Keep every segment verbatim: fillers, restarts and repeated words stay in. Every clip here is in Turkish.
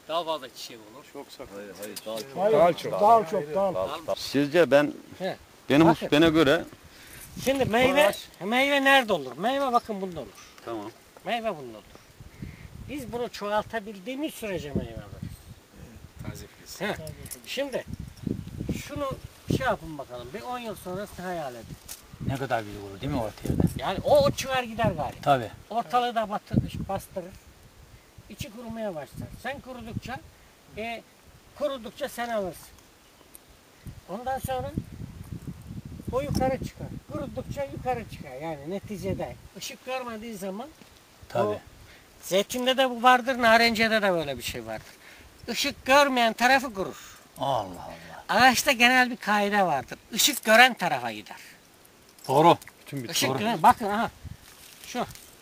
Daha fazla çiçek olur. Çok sakın. Hayır, hayır, daha çok. Hayır, Dal çok. Dal çok, dal. Sizce ben, He. benim Bakın. husbene göre... Şimdi meyve, Ağaç. meyve nerede olur? Meyve bakın bunda olur. Tamam. Meyve bunda olur. Biz bunu çoğaltabildiğimiz sürece meyve alırız. Taze filiz. He. Şimdi şunu şey yapın bakalım. Bir on yıl sonrasını hayal edin. Ne kadar büyük olur değil mi ortaya da? Yani o, o çıkar gider galiba. Tabii. Ortalığı da batır, bastırır. İçi kurumaya başlar. Sen kurudukça, e, kurudukça sen alırsın. Ondan sonra o yukarı çıkar. Kurudukça yukarı çıkar. Yani neticede ışık görmediği zaman Tabii. o, zeytinde de bu vardır, narenciyede de böyle bir şey vardır. Işık görmeyen tarafı kurur. Allah Allah. Ağaçta genel bir kaide vardır. Işık gören tarafa gider. Doğru. Bütün bir Işık Doğru. gören, bakın aha. Şu.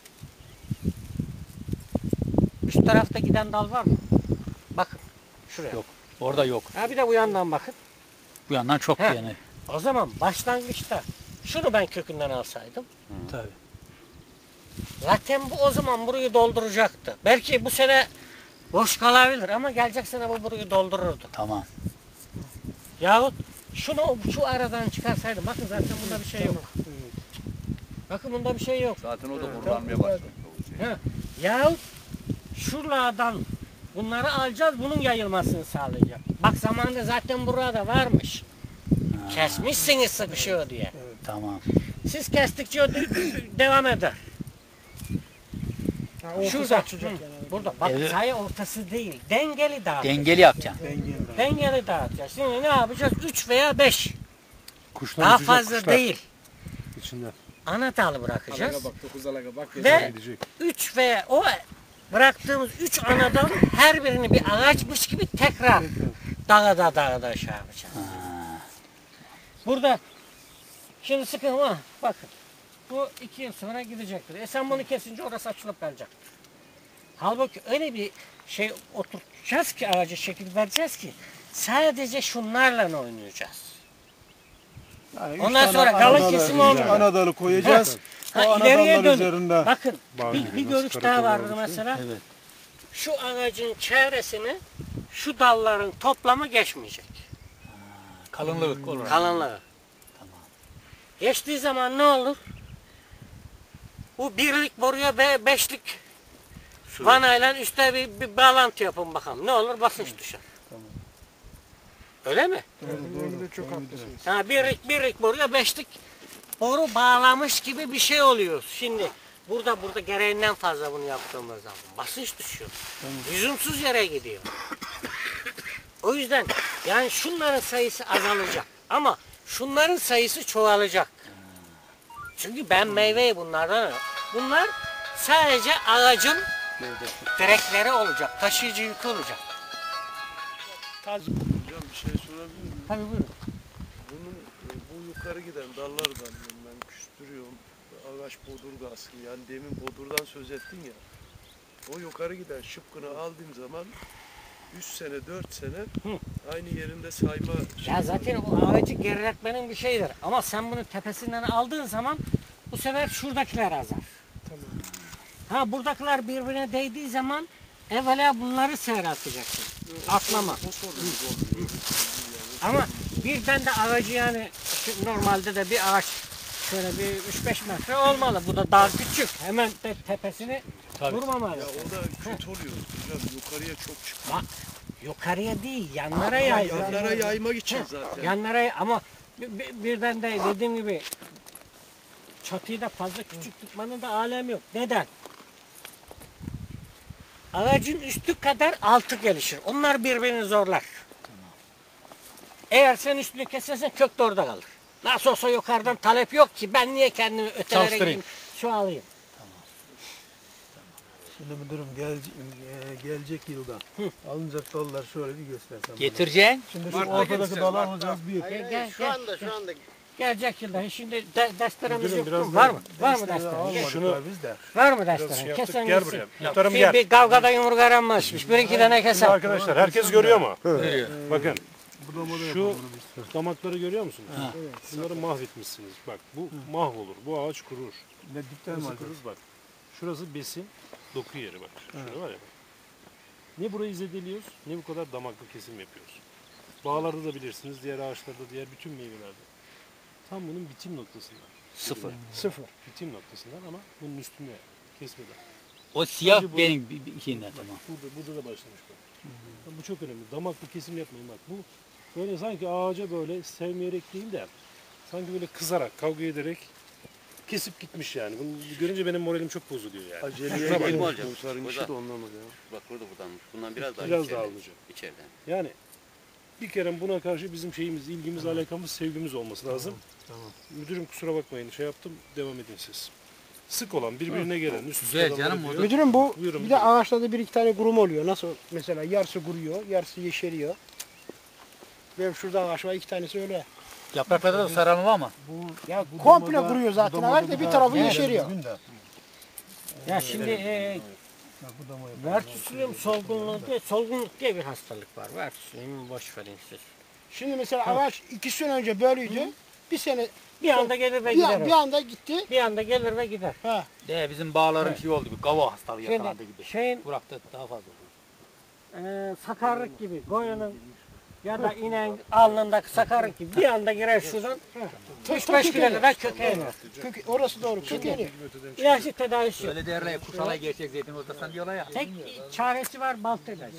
Üst tarafta giden dal var mı? Bakın. Şuraya. Yok. Orada yok. Ha bir de bu yandan bakın. Bu yandan çok He. yani. O zaman başlangıçta şunu ben kökünden alsaydım. Tabii. Zaten bu o zaman burayı dolduracaktı. Belki bu sene boş kalabilir ama gelecek sene bu burayı doldururdu. Tamam. Yahut şunu şu aradan çıkarsaydım. Bakın zaten bunda bir şey yok. Bakın bunda bir şey yok. Zaten o da kurlanmaya başladı. Ha. Yahut şuradan bunları alacağız, bunun yayılmasını sağlayacak. Bak zamanında zaten burada varmış. Kesmişsiniz sıkışıyor diye. Tamam. Siz kestikçe o de- devam eder. Ha, o Şurada. kısa açacak Hı. yani. Burada. Bak Evet. sayı ortası değil. Dengeli dağıtacağız. Dengeli yapacaksın. Dengeli. Dengeli dağıtacağız. Şimdi ne yapacağız? üç veya beş. Kuşlar Daha uçacak, fazla kuşlar değil. İçinden. Ana dalı bırakacağız. Alaga bak, dokuz alaga bak. Ve yeter gidecek. üç veya o bıraktığımız üç anadan her birini bir ağaçmış gibi tekrar dağa da dağa da şey yapacağız. Burada şimdi sıkın ama bakın bu iki yıl sonra gidecektir. E sen bunu kesince orası açılıp kalacak. Halbuki öyle bir şey oturtacağız ki ağaca şekil vereceğiz ki sadece şunlarla oynayacağız. Yani üç Ondan tane sonra kalın anadalı- kesim olmayacak. Anadalı koyacağız. O Ha, ileriye anadallar dön. üzerinde. Bakın Bağ bir, gibi bir nasıl görüş daha karakol vardı olmuş, mesela. Evet. Şu ağacın çevresini şu dalların toplamı geçmeyecek. Kalınlık olur. Kalınlığı. Geçtiği zaman ne olur? Bu birlik boruya be, beşlik vanayla üstte bir, bir bağlantı yapın bakalım. Ne olur? Basınç düşer. Öyle mi? Dengeli çok haklısınız. Ha, birlik birlik boruya beşlik boru bağlamış gibi bir şey oluyor. Şimdi burada burada gereğinden fazla bunu yaptığımız zaman basınç düşüyor. Lüzumsuz yere gidiyor. O yüzden yani şunların sayısı azalacak ama şunların sayısı çoğalacak. Çünkü ben meyveyi bunlardan bunlar sadece ağacın direkleri olacak, taşıyıcı yükü olacak. Hocam bir şey sorabilir miyim? Tabii buyurun. Bunun e, bu yukarı giden dallardan ben küstürüyorum. Ağaç bodurgası yani demin bodurdan söz ettin ya. O yukarı giden şıpkını aldığım zaman üç sene dört sene Hı. aynı yerinde sayma şey Ya zaten o ağacı geriletmenin bir şeyidir. Ama sen bunu tepesinden aldığın zaman bu sefer şuradakiler azar. Ha buradakilar birbirine değdiği zaman evvela bunları seyrelteceksin. Atlama. Ama birden de ağacı yani şu normalde de bir ağaç şöyle bir üç beş metre olmalı. Bu da daha küçük. Hemen de tepesini vurmamalı. Ya o da kötü oluyor hocam yukarıya çok çıkıyor. Bak, yukarıya değil yanlara Ama yay. yanlara yaymak için zaten. Yanlara ama bir- bir- birden de dediğim gibi çatıyı da fazla küçük tutmanın da alemi yok. Neden? Ağacın üstü kadar altı gelişir. Onlar birbirini zorlar. Eğer sen üstünü kesersen kök de orada kalır. Nasıl olsa yukarıdan talep yok ki ben niye kendimi ötelere Çalıştırayım. gideyim şu alayım. Şimdi müdürüm gel, e, gelecek yılda alınacak dallar şöyle bir göstersem. Getireceksin. Şimdi şu ortadaki dalı alacağız bir. Gel, gel, Şu gel, anda gel. şu anda Gelecek yılda. Şimdi de, desteremiz Müdürüm, yok biraz mu? daha- Var mı? Var mı Desteği desteren? almadık Şunu- daha biz de. Var mı Biraz şey desteren? yaptık, Kesen gel gitsin. buraya. Muhtarım Bir, gel. bir kavgada yumruk aranmazmış. Bir iki tane Şimdi keser. arkadaşlar herkes görüyor mu? Görüyor. Bakın Budama da şu yapalım biz. damakları görüyor musunuz? Bunları mahvetmişsiniz. Bak bu mahvolur. Bu ağaç kurur. Ne dipten mi Şurası alacağız? kurur bak. Şurası besin doku yeri bak. Şurada var ya. Ne burayı zedeliyoruz ne bu kadar damaklı kesim yapıyoruz. Bağlarda da bilirsiniz, diğer ağaçlarda, diğer bütün meyvelerde. Tam bunun bitim noktasında. Sıfır. Sıfır. Bitim noktasından ama bunun üstünde kesmeden. O siyah Sadece bu- benim bir- bir şeyinden tamam. Burada, burada da başlamış bu. Bu çok önemli. Damaklı kesim yapmayın bak. Bu böyle sanki ağaca böyle sevmeyerek değil de sanki böyle kızarak, kavga ederek kesip gitmiş yani. Bunu görünce benim moralim çok bozuluyor yani. Aceleye Şuna bak. gelmiş Hocam, bu sarınışı hocam. da ondan ya. Bak burada budanmış. Bundan biraz daha Biraz içeriden. daha olacak. İçeriden. Yani bir kere buna karşı bizim şeyimiz, ilgimiz, alakamız, sevgimiz olması lazım. Tamam. Müdürüm kusura bakmayın şey yaptım, devam edin siz. Sık olan, birbirine gelen, üst üste Güzel adamlar canım, ediyor. o da- Müdürüm bu Buyurun, bir de buyurun. ağaçlarda bir iki tane kurum oluyor. Nasıl mesela yarısı kuruyor, yarısı yeşeriyor. Benim şurada ağaç var iki tanesi öyle. Yapraklarda da sararma var mı? Ya Bu komple damada- kuruyor bu zaten damada ağaç da bir daha- tarafı Evet, yeşeriyor. bugün de. Ya şimdi e, Bak, bu dama yapalım. vertisülyum solgunluğu diye, solgunluk diye bir hastalık var. Vertisülyumu boş verin siz. Şimdi mesela ağaç iki sene önce böyleydi. Bir sene Bir anda gelir ve bir, gider. bir o. anda gitti. Bir anda gelir ve gider. Ha. De bizim bağların şey oldu bir kava hastalığı Şimdi yakalandı gibi. şeyin Burak'ta daha fazla oldu. e, sakarlık gibi, koyunun ya da inen alnındaki sakarlık gibi bir anda girer şuradan üç beş güne kadar köke iner. Kök, orası doğru. Kökeni. İlaçlı tedavisi yok. Öyle derler ya kuşalay gerçek zeytin ortasından diyorlar ya. Tek çaresi var balta ilacı.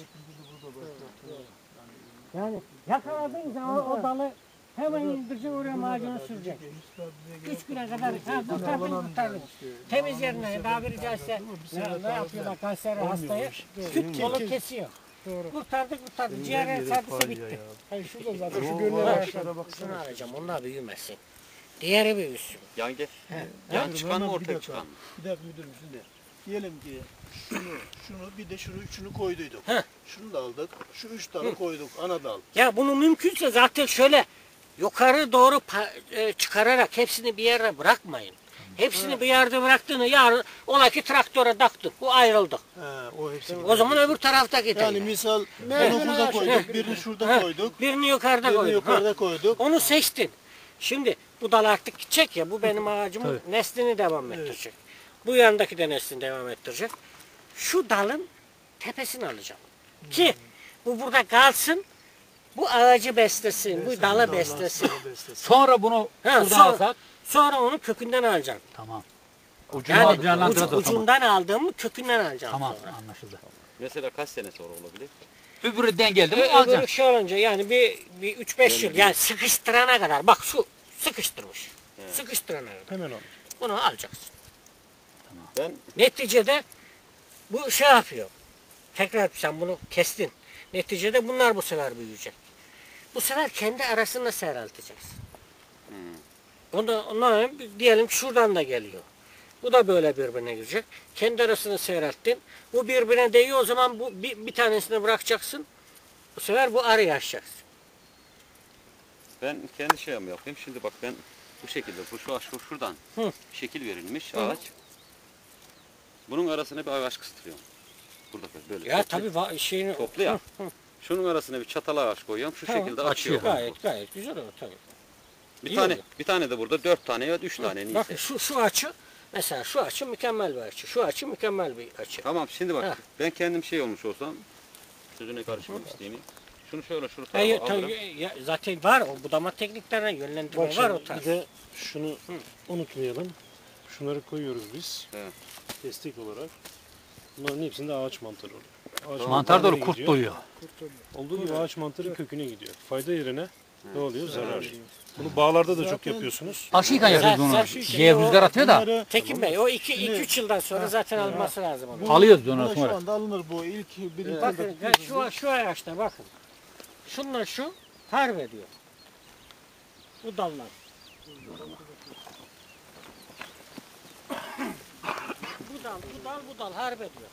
Yani yakaladığın zaman o dalı hemen indirecek oraya macunu sürecek. Üç güne kadar ha, kurtardın kurtardın. Temiz yerine tabiri caizse ne, ne yapıyorlar kanser hastayı küt yolu kesiyor. Kurtardı kurtardı. Ciğer sardıysa bitti. Hayır şurada zaten şu Bak, görünen ağaçlar. şunu alacağım onlar büyümesin. Diğeri büyüsün. Yan gel. Yan çıkan mı Hemen bir ortaya dakika. çıkan mı? Bir dakika müdürüm şimdi. Diyelim ki şunu, şunu bir de şunu üçünü koyduyduk. Heh. Şunu da aldık. Şu üç tane koyduk. Ana dal. Ya bunu mümkünse zaten şöyle yukarı doğru pa- e, çıkararak hepsini bir yere bırakmayın. Hepsini bir yerde bıraktığını yarın ola ki traktöre taktık. Bu ayrıldık. He, o hepsi. O zaman öbür tarafta gidelim. Yani misal Mecburen bunu burada ağaç- koyduk. Birini şurada Ha, koyduk. Birini yukarıda Birini koyduk. Ha. yukarıda koyduk. Onu seçtin. Şimdi bu dal artık gidecek ya bu benim ağacımın neslini devam ettirecek. Bu yandaki de neslini devam ettirecek. Şu dalın tepesini alacağım. Ki bu burada kalsın. Bu ağacı beslesin, bu dalı beslesin. Sonra bunu Ha, buradan sonra, alsak sonra onu kökünden alacaksın. tamam. Ucunu Yani yani, ucu, tamam. ucundan aldığımı kökünden alacaksın. Tamam sonra. anlaşıldı. Mesela kaç sene sonra olabilir? Öbürü den geldi mi Ö- alacaksın. Öbürü şey olunca yani bir, bir üç beş yıl yani sıkıştırana kadar bak şu sıkıştırmış. Sıkıştırana kadar. Hemen al. Bunu alacaksın. Ben Neticede bu şey yapıyor. Tekrar sen bunu kestin. Neticede bunlar bu sefer büyüyecek. Bu sefer kendi arasında seyrelteceksin. Ondan, ondan diyelim ki şuradan da geliyor. Bu da böyle birbirine girecek. Kendi arasını seyrelttin. Bu birbirine değiyor o zaman bu bir, bir tanesini bırakacaksın. Bu sefer bu arayı açacaksın. ben kendi şeyimi yapayım. Şimdi bak ben bu şekilde bu şu ağaç şu şuradan Hı. şekil verilmiş Hı. ağaç. Bunun arasına bir ağaç kıstırıyorum. Burada böyle. Ya toplu- tabii va- şeyini Toplu ya. Şunun arasına bir çatal ağaç koyuyorum. Şu Tamam, şekilde açıyor. açıyor. gayet gayet güzel olur tabii. Bir iyi tane oluyor. bir tane de burada dört tane ya da üç tane neyse. Bakın şu şu açı mesela şu açı mükemmel bir açı. Şu açı mükemmel bir açı. Tamam şimdi bak Ha. ben kendim şey olmuş olsam sözüne karışmak isteyeyim. Şunu şöyle şunu Ha, ya, tarafa alırım. tabii, ya, zaten var o budama tekniklerine yönlendirme Bak var o şimdi tarz. bir de şunu unutmayalım. Şunları koyuyoruz biz. Evet. Destek olarak. Bunların hepsinde ağaç mantarı oluyor. Ağaç Mantar mantarı dolu kurt gidiyor. doluyor. Olduğu gibi ağaç mantarı köküne gidiyor. Fayda yerine ne oluyor? Zarar. Bunu bağlarda da çok yapıyorsunuz. Aşıyken yapıyoruz Sen- bunu. sen şu Şeye şeyi o- rüzgar atıyor da Bunları, Tekin Bey o iki iki üç yıldan sonra zaten alınması lazım onu. bu- alıyoruz ondan buna şu sonra. anda alınır bu. İlk birinci Bakın ya şu şu ağaçta bakın. Şunlar şu harp ediyor. Bu dallar. Bu dal, bu dal, bu dal harp ediyor.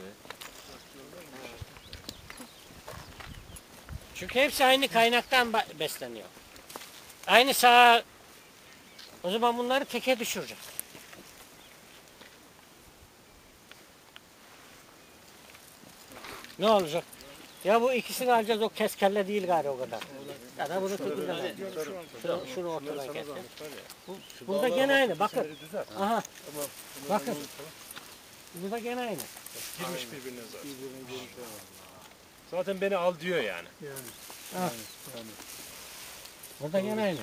Çünkü hepsi aynı kaynaktan ba- besleniyor. Aynı saha. O zaman bunları teke düşüreceğiz. Ne olacak? Ya bu ikisini alacağız o keskelle değil gari o kadar. Ya da bunu kökünden alacağız. Şunu, şunu ortadan keseceğiz. Bu, burada gene aynı bakın. Aha. Bakın. Burada gene aynı. Girmiş birbirine zaten. Zaten beni al diyor yani. Yani. Ha. Yani. Burada gene aynı.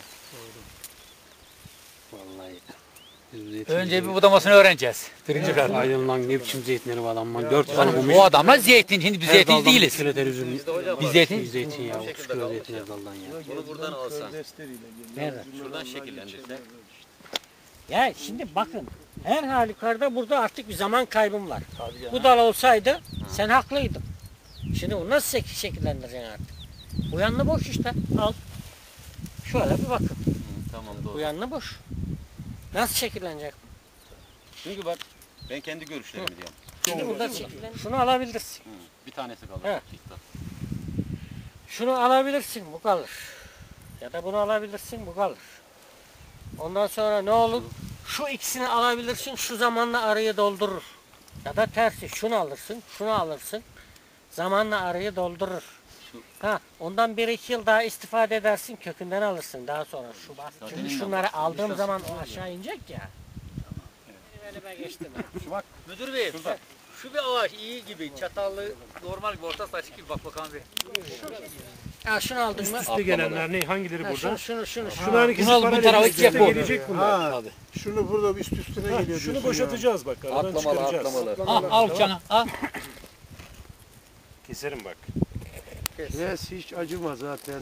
Vallahi. Önce bir budamasını öğreneceğiz. Birinci kat. Aydın lan ne biçim zeytinleri var lan. Dört tane Hanım, olmuş. bu adamlar zeytin. Şimdi biz zeytin değiliz. Kilometre üzüm. Biz zeytin. Zeytin ya. otuz kilo zeytin her daldan ya. Bunu buradan alsan. Kördestleriyle geliyor. Nerede? Ucundan Şuradan onlar şekillendirsen. geçenler böyle işte. Ya şimdi bakın her halükarda burada artık bir zaman kaybım var. Bu dal olsaydı sen haklıydın. Şimdi bunu nasıl şek- şekillendireceksin artık? Bu yanına boş işte. Al. Şöyle bir bakın. Hı, tamam Bu doğru. yanına boş. Nasıl şekillenecek? Çünkü bak ben kendi görüşlerimi diyorum. Şimdi burada şekillen. Şunu alabilirsin. Hı, bir tanesi kalır. Evet. Çift. Şunu alabilirsin bu kalır. Ya da bunu alabilirsin bu kalır. Ondan sonra ne olur? Şu ikisini alabilirsin şu zamanla arayı doldurur. Ya da tersi şunu alırsın şunu alırsın. Zamanla arayı doldurur. Ha, ondan bir iki yıl daha istifade edersin kökünden alırsın daha sonra şu bak. Çünkü şunları aldığım zaman o aşağı inecek ya. Elime geçti ben. Bak müdür bey. Bak, şu bir ağaç iyi gibi. Çatallı normal bir orta saç gibi bak bakalım bir. Ya şunu aldın mı? Üste gelenler ne? Hangileri Ha, burada? şunu şunu şunu. şunu. Şunların ikisi Bunu al, bu paralel tarafa üste gidecek bu. gelecek bunlar. Ha, şunu burada üst üstüne Ha, geliyor. şunu diyorsun boşaltacağız bak. Aradan çıkaracağız. Al al bıçağını al. Keserim bak. Ya. Yes, hiç acıma zaten.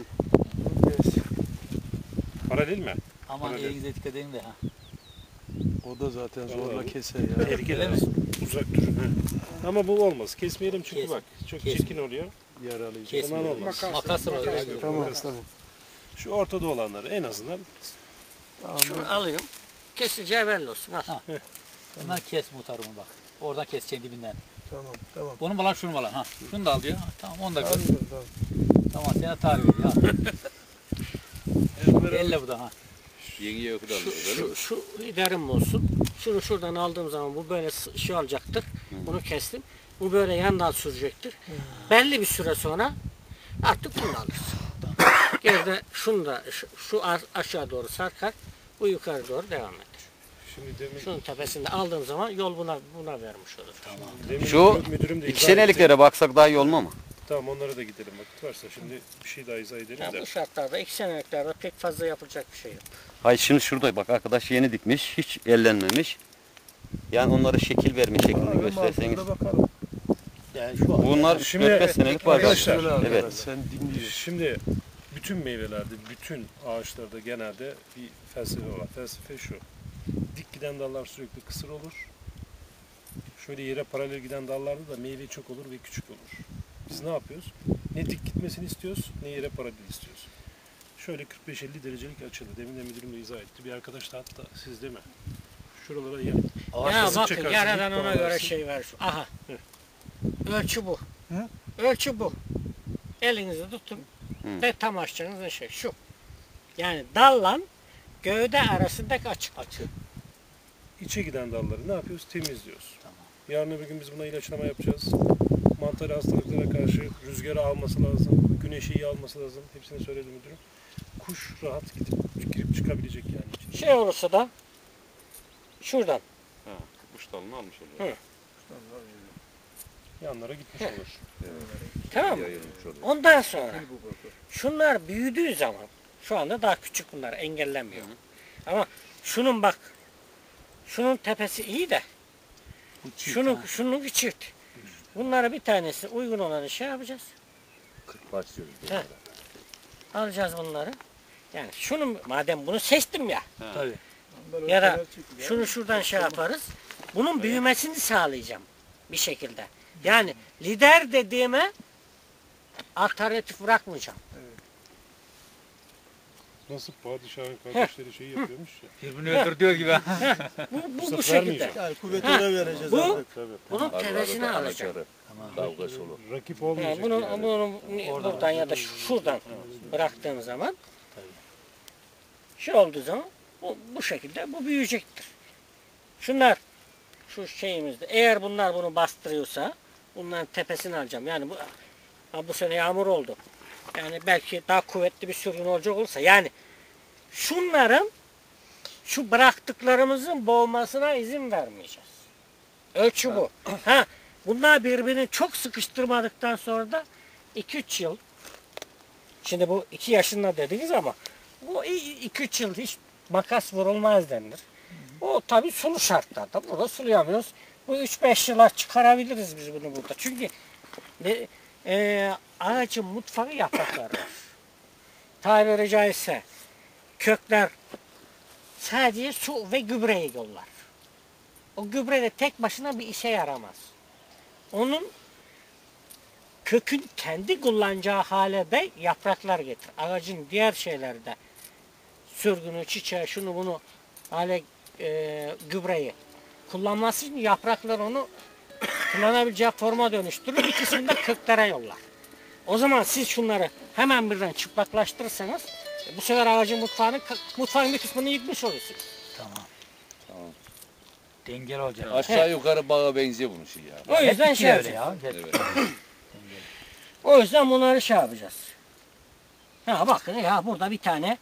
Paralel mi? Aman Öyle. elinize dikkat edin de ha. O da zaten Vallahi zorla bu- keser ya. Tehlikeli. Uzak durun. ha. Ama bu olmaz. Kesmeyelim çünkü Kes. bak. Çok Kes. çirkin oluyor. Yaralayacak. Kesmiyor. Aman olmaz. Makas var. Tamam tamam. Şu ortada olanları en azından Şunu alıyorum. Kesileceği belli olsun. Al. Bundan kes muhtarımı bak. Oradan keseceğin dibinden. Tamam tamam. Bunu mu lan şunu mu lan? Ha. Şunu da al diyor. Ha, tamam onu da gör. Tamam, tamam. Tamam sana tarif ediyor. Ha. Elle bu da ha. Yengeye öpü de Şu, alıyor. Böyle mi? şu, şu idarim olsun. Şunu şuradan aldığım zaman bu böyle s- şey olacaktır. Bunu kestim. Bu böyle yandan sürecektir. Belli bir süre sonra artık bunu alırsın. Geride şunu da şu, şu a- aşağı doğru sarkar. Bu yukarı doğru devam eder. şimdi demin, Şunun tepesinde aldığım zaman yol buna buna vermiş olur. demin Şu müdürüm de İki izah seneliklere baksak daha iyi olma mı? etti. Tamam onlara da gidelim vakit varsa. Şimdi bir şey daha izah edelim Ya de. bu şartlarda iki seneliklerde pek fazla yapılacak bir şey yok. Hayır şimdi şurada bak arkadaş yeni dikmiş. Hiç ellenmemiş. Yani onlara şekil verme şeklini gösterseniz. Şurada bakalım. Yani şu an. Bunlar Şimdi dört beş senelik var. arkadaşlar, galiba. Şöyle Evet. arkadaş, sen dinliyorsun. Şimdi bütün meyvelerde, bütün ağaçlarda genelde bir felsefe var. Felsefe şu. Dik giden dallar sürekli kısır olur. Şöyle yere paralel giden dallarda da meyve çok olur ve küçük olur. Biz ne yapıyoruz? Ne dik gitmesini istiyoruz, ne yere paralel istiyoruz. Şöyle kırk beş elli derecelik açılı. Demin de müdürüm de izah etti. Bir arkadaş da hatta siz değil mi? Şuralara ya. Ya nasıl bakın çekersin, yaradan dik ona göre bağlarsın. şey ver. Aha. Hı. Ölçü bu. Hı? Ölçü bu. Elinizi tutun. Hı. Ve tam açacağınız şey şu. Yani dalla gövde arasındaki açık. Açık. İçe giden dalları ne yapıyoruz? Temizliyoruz. Yarın öbür gün biz buna ilaçlama yapacağız. Mantarı hastalıklara karşı rüzgarı alması lazım. Güneşi iyi alması lazım. Hepsini söyledi müdürüm. Kuş rahat gidip girip çıkabilecek yani içine. Şey olursa da şuradan. Ha, kuş dalını almış oluyor. Hı. Yanlara gitmiş Heh. olur. Tamam mı? Yayılmış oluyor. Ondan sonra şunlar büyüdüğü zaman şu anda daha küçük bunlar engellenmiyor. Ama şunun bak şunun tepesi iyi de şunun şunun çift. Bunlara bir tanesi uygun olanı şey yapacağız. Başlıyoruz. He. Alacağız bunları. Yani şunu madem bunu seçtim ya. Tabii. Ya da şunu şuradan şey yaparız. Bunun büyümesini sağlayacağım bir şekilde. Yani lider dediğime alternatif bırakmayacağım. Nasıl padişahın kardeşleri şeyi yapıyormuş ya. Birbirini öldürdüğü gibi. Bu, bu, bu Fırsat şekilde. vermeyeceğim. Yani kuvveti Ha, ona vereceğiz bu- artık. Tabii. Bunun tepesini alacağım. Dalgası olur. Rakip Ha, olmayacak bunu, yani. bunu buradan ya da şuradan bıraktığım zaman şey olduğu zaman bu, bu şekilde bu büyüyecektir. Şunlar şu şeyimizde eğer bunlar bunu bastırıyorsa bunların tepesini alacağım. Yani bu ha, bu sene yağmur oldu. Yani belki daha kuvvetli bir sürgün olacak olursa yani şunların şu bıraktıklarımızın boğmasına izin vermeyeceğiz. Ölçü bu. Ha, bunlar birbirini çok sıkıştırmadıktan sonra da iki üç yıl, şimdi bu iki yaşında dediniz ama bu iki üç yıl hiç makas vurulmaz denilir. O tabii sulu şartlarda. Burada sulayamıyoruz. Bu üç beş yıla çıkarabiliriz biz bunu burada. Çünkü e, e, ağacın mutfağı yaprakları var. Tabiri caizse kökler sadece su ve gübreyi yollar. O gübre de tek başına bir işe yaramaz. Onun kökün kendi kullanacağı hale de yapraklar getir. Ağacın diğer şeyleri de sürgünü, çiçeği, şunu bunu hale e, gübreyi kullanması için yapraklar onu kullanabileceği forma dönüştürür. Bir kısmını da köklere yollar. O zaman siz şunları hemen birden çıplaklaştırırsanız e, bu sefer ağacın mutfağını, mutfağın bir kısmını yıkmış olursunuz. Tamam. Dengeli olacak. Aşağı yukarı bağa benziyor bunun şey ya. O yüzden şey öyle yapacağız. ya. Evet. O yüzden bunları şey yapacağız. Ha bakın ya burada bir tane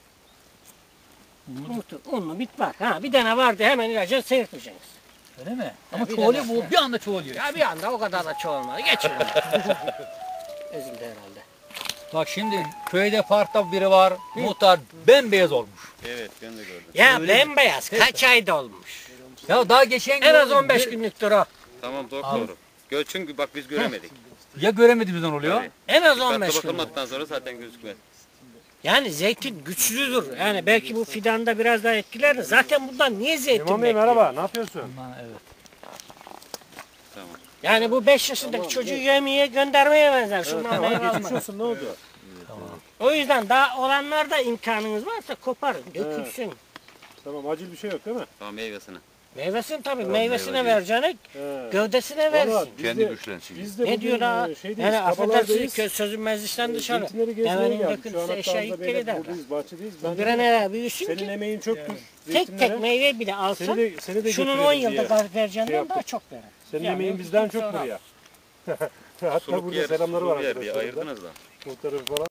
unlu, unlu bit var. Ha bir tane vardı hemen ilacını seyretmeyeceksiniz. Öyle mi? Ama bir çoğuluyor tane- bu. Bir anda çoğuluyor. Ya bir anda o kadar da çoğalmadı. Geçin. Ezildi herhalde. Bak şimdi köyde parkta biri var. Muhtar bembeyaz olmuş. Evet ben de gördüm. Ya bembeyaz kaç ayda olmuş. Ya daha geçen En az gün- on beş günlüktür o. Tamam doğru. Gö çünkü bak biz göremedik. Ya göremediğimizden oluyor. Tabii. En az on Dikkatli beş günlük. bakılmadıktan sonra zaten gözükmez. Yani zeytin güçlüdür. Yani belki bu fidanda biraz daha etkiler. Zaten bundan niye zeytin İmam Bey bekliyor? merhaba, ne yapıyorsun? Aman, evet. Tamam. Yani bu beş yaşındaki çocuğu yemeğe göndermeye benzer. Şundan meyve Geçmiş almak. olsun, ne oldu? O yüzden daha olanlarda imkanınız varsa koparın, dökülsün. Tamam, acil bir şey yok değil mi? Tamam meyvesini. Meyvesini tabii Tamam, meyvesine meyve vereceğine He. gövdesine Vallahi versin. biz Kendi de, güçlensin. biz de Ne bugün, diyor ha? e, şeydeyiz, Yani affedersiniz kabalardayız. köz sözün meclisten dışarı. Zeytinleri gezmeye Devenin geldik. Şu an döküntüsü hatta eşeğe arada geri beyler der. buradayız, bahçedeyiz. Ben Bir de an evvel büyüsün senin ki emeğin çoktur. tek zeytinlere. tek meyve bile Seni alsan de, seni de şunun on götürürüz yılda diye. vereceğinden yaptık. daha çok verir. Senin Yani emeğin mümkün bizden sonra- çoktur ya. Hatta Suluk burada yer, selamları var sulu yer diye arkadaşlar. ayırdınız da. Muhtarım falan.